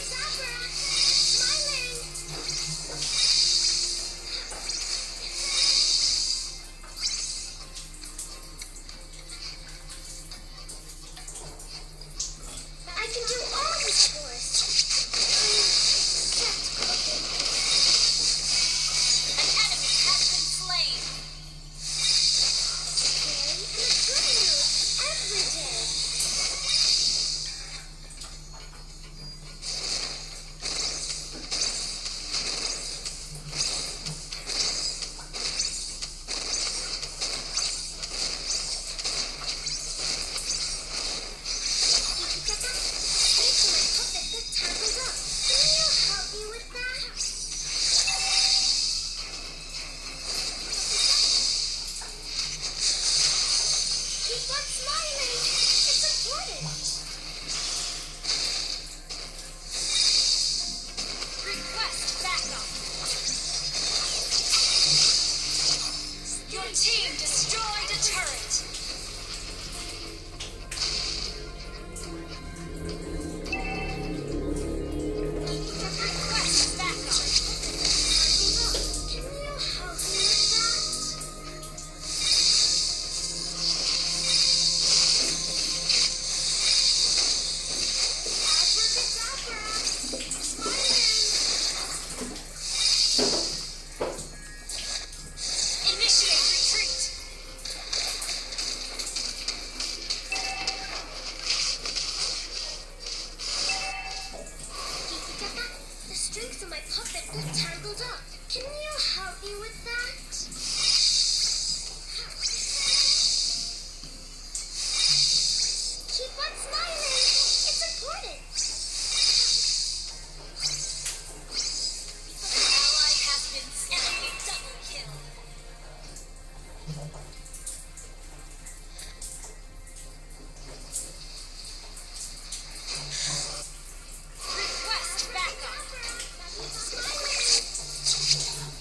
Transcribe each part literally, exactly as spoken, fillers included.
Request backup.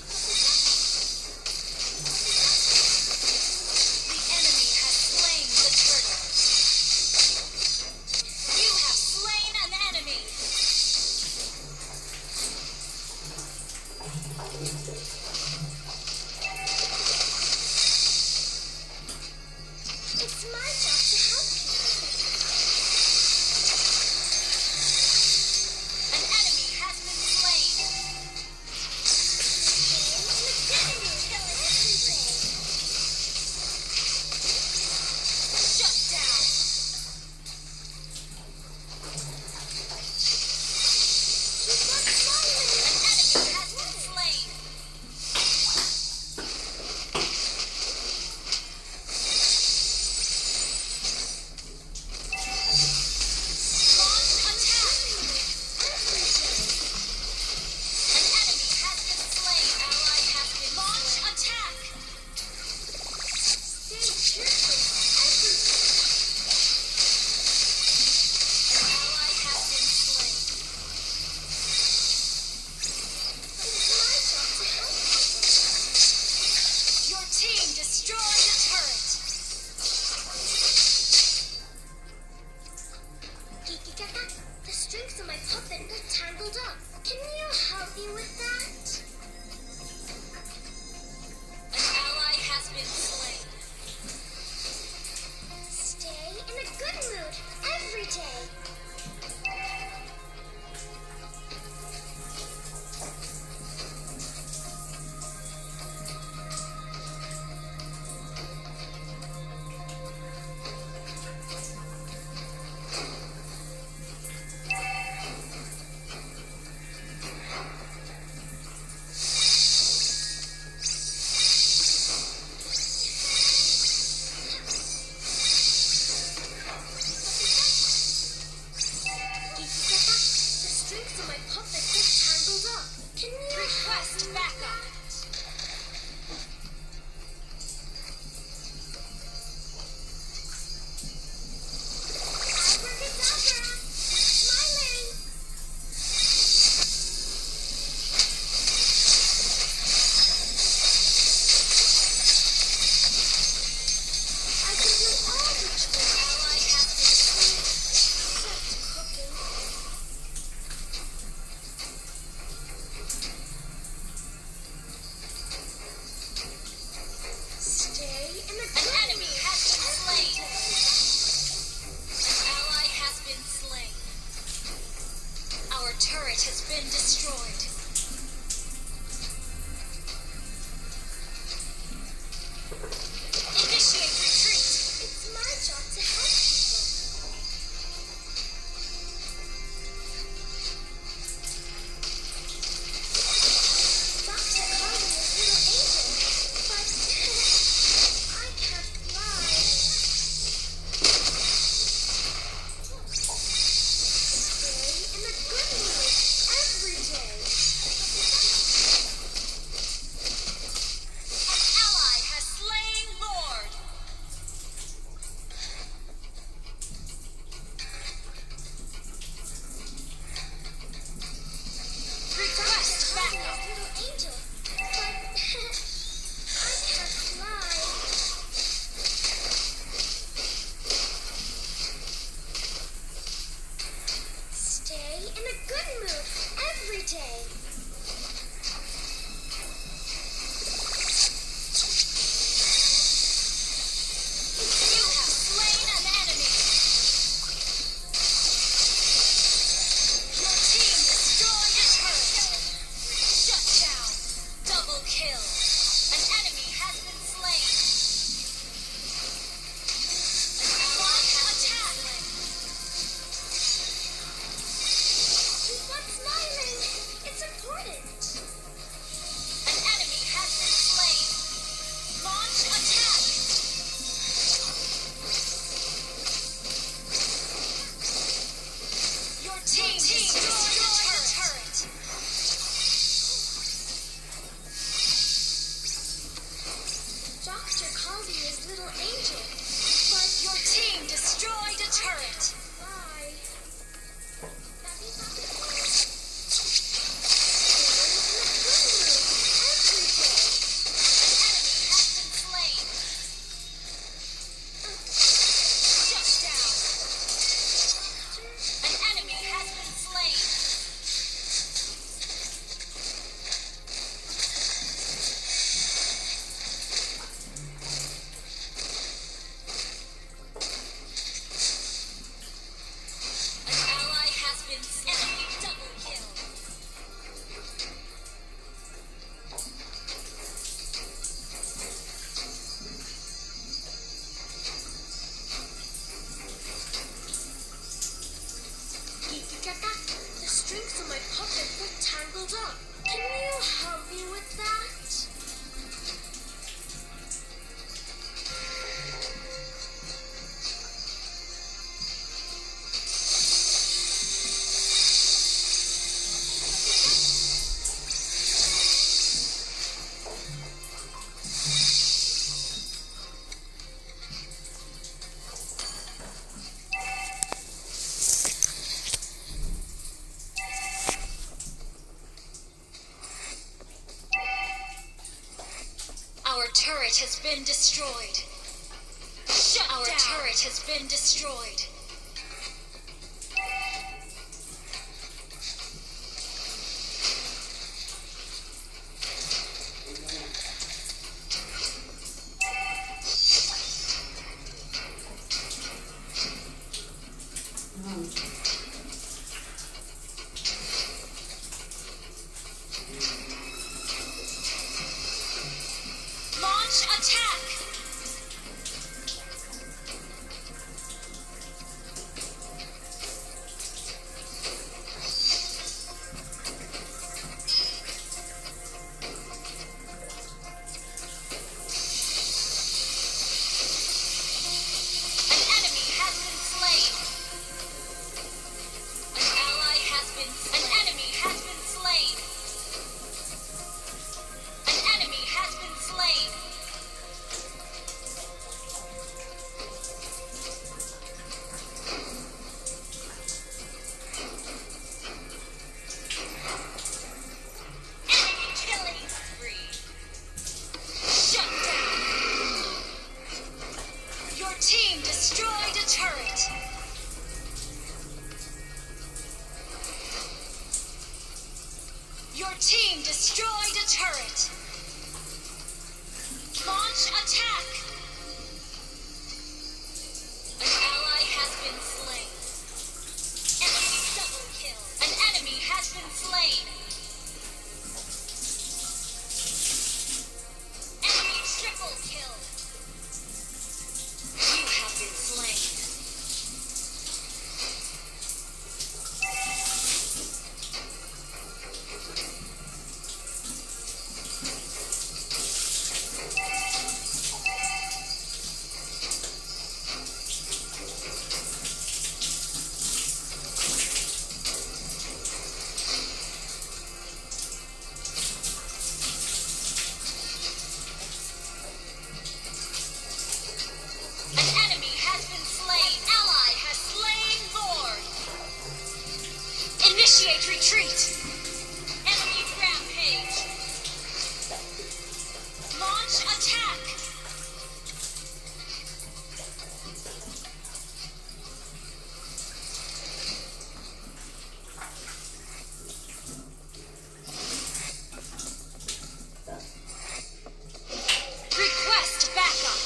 turret has been destroyed. Initiate retreat. It's my job to help people. Doctor calls me a little angel, but I can't fly. Stay in a good mood every day. An ally has slain Lord. Request backup. Little angel, but I can't fly. Stay in a good mood every day. You have slain an enemy. Your team destroyed a turret. Shut down. Double kill. An enemy has been slain. An ally has attack. Keep on smiling. It's important. An enemy has been slain. Launch attack. Your team destroyed a turret. Doctor calls me his little angel, but your team destroyed a turret. Bye. An enemy has been slain. An ally has been slain. Enemy double kill. Kikikaka, the strings on my puppet were tangled up. Can you help me with that? Our turret has been destroyed. Shut Our down. turret has been destroyed. Launch attack. An enemy has been slain. An ally has been an enemy has been slain. An enemy has been slain. Enemy killing spree. Shut down. Your team destroyed a turret. Your team destroyed a turret. Launch attack. An ally has been slain. Enemy double kill. An enemy has slain. Enemy triple kill. You have been slain. Initiate retreat! Enemy rampage! Launch attack! Request backup!